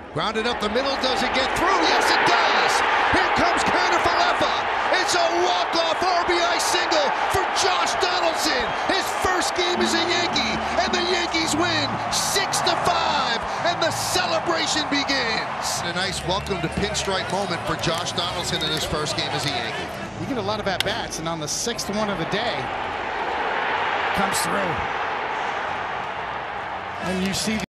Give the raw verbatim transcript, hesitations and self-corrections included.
Grounded up the middle, does it get through? Yes, it does! Here comes Canafalefa. It's a walk-off R B I single for Josh Donaldson. His first game as a Yankee, and the Yankees win six to five, and the celebration begins. A nice welcome to pinstripe moment for Josh Donaldson in his first game as a Yankee. You get a lot of at-bats, and on the sixth one of the day, comes through. And you see